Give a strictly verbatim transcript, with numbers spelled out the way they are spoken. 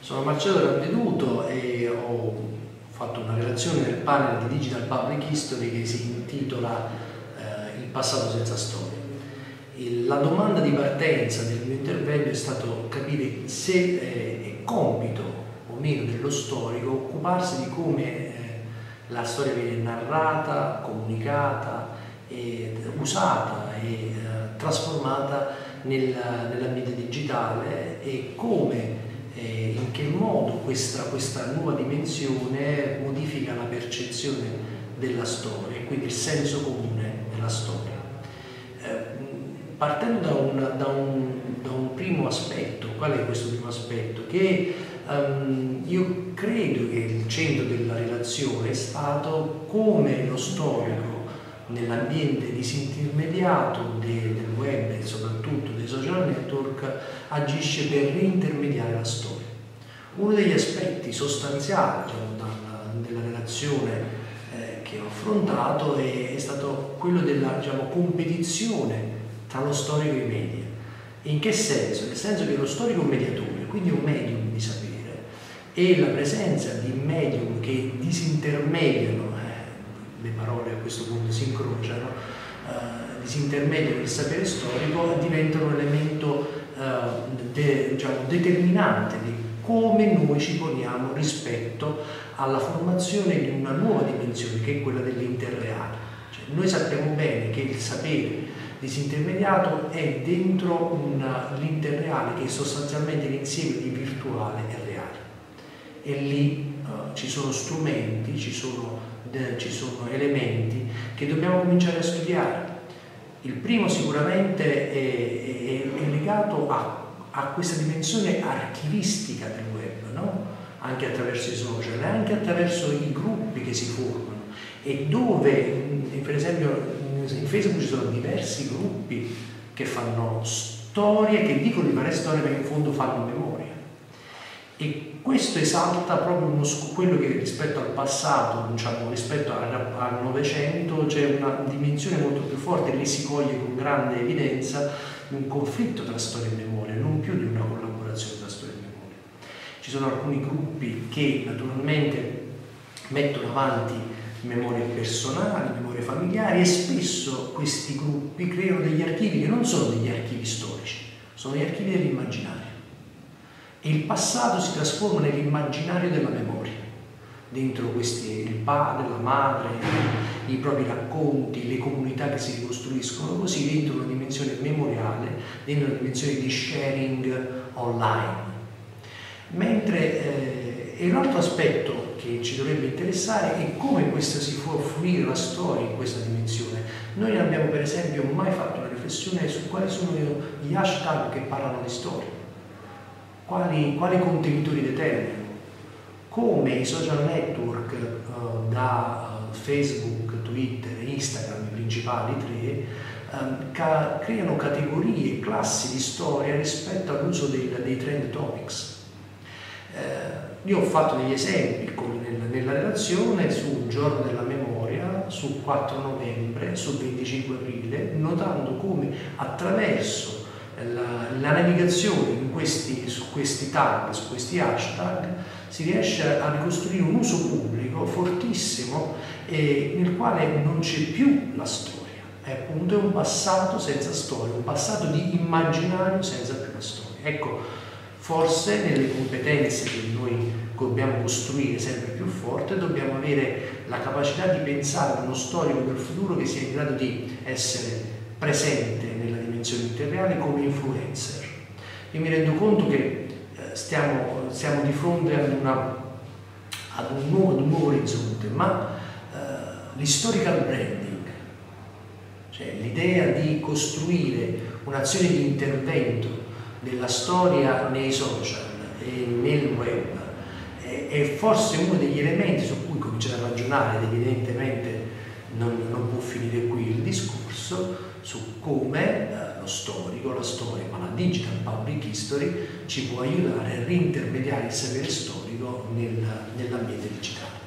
Sono Marcello Ravveduto e ho fatto una relazione nel panel di Digital Public History che si intitola eh, Il passato senza storia. E la domanda di partenza del mio intervento è stato capire se eh, è compito o meno dello storico occuparsi di come eh, la storia viene narrata, comunicata, e usata e eh, trasformata nel, nell'ambiente digitale e come Eh, in che modo questa, questa nuova dimensione modifica la percezione della storia e quindi il senso comune della storia. Eh, partendo da un, da, un, da un primo aspetto, qual è questo primo aspetto? Che um, io credo che il centro della relazione è stato come lo storico nell'ambiente disintermediato de, del web e soprattutto dei social network agisce per reintermediare la storia. Uno degli aspetti sostanziali diciamo, dalla, della relazione eh, che ho affrontato è, è stato quello della diciamo, competizione tra lo storico e i media. In che senso? Nel senso che lo storico è un mediatore, quindi un medium di sapere, e la presenza di medium che disintermediano le parole a questo punto si incrociano, eh, disintermediano il sapere storico, diventano un elemento eh, de, diciamo, determinante di come noi ci poniamo rispetto alla formazione di una nuova dimensione che è quella dell'interreale. Cioè, noi sappiamo bene che il sapere disintermediato è dentro l'interreale che è sostanzialmente l'insieme di virtuale e reale, e lì eh, ci sono strumenti, ci sono ci sono elementi che dobbiamo cominciare a studiare. Il primo sicuramente è, è, è legato a, a questa dimensione archivistica del web, no? Anche attraverso i social, anche attraverso i gruppi che si formano, e dove per esempio in Facebook ci sono diversi gruppi che fanno storie, che dicono di fare storie ma in fondo fanno memoria. E questo esalta proprio uno, quello che rispetto al passato, diciamo, rispetto al Novecento, c'è una dimensione molto più forte, lì si coglie con grande evidenza un conflitto tra storia e memoria, non più di una collaborazione tra storia e memoria. Ci sono alcuni gruppi che naturalmente mettono avanti memorie personali, memorie familiari, e spesso questi gruppi creano degli archivi che non sono degli archivi storici, sono gli archivi dell'immaginario. E il passato si trasforma nell'immaginario della memoria, dentro questi, il padre, la madre, i propri racconti, le comunità che si ricostruiscono così dentro una dimensione memoriale, dentro una dimensione di sharing online. Mentre eh, un altro aspetto che ci dovrebbe interessare è come questa si può fruire la storia in questa dimensione. Noi non abbiamo per esempio mai fatto una riflessione su quali sono gli hashtag che parlano di storia. Quali, quali contenitori determinano, come i social network uh, da uh, Facebook, Twitter, Instagram, i principali tre, um, ca creano categorie, classi di storia rispetto all'uso dei, dei trend topics. Uh, io ho fatto degli esempi con, nel, nella relazione sul giorno della memoria, sul quattro novembre, sul venticinque aprile, notando come attraverso La, la navigazione in questi, su questi tag, su questi hashtag, si riesce a ricostruire un uso pubblico fortissimo e nel quale non c'è più la storia, è appunto un passato senza storia, un passato di immaginario senza più la storia. Ecco, forse nelle competenze che noi dobbiamo costruire sempre più forte dobbiamo avere la capacità di pensare a uno storico del futuro che sia in grado di essere presente nella dimensione interreale come influencer. Io mi rendo conto che eh, stiamo, siamo di fronte ad, una, ad, un, nuovo, ad un nuovo orizzonte, ma eh, l'historical branding, cioè l'idea di costruire un'azione di intervento della storia nei social e nel web è, è forse uno degli elementi su cui cominciare a ragionare, ed evidentemente non, non può finire qui il discorso, su come eh, lo storico, la storia, ma la digital public history ci può aiutare a reintermediare il sapere storico nel, nell'ambiente digitale.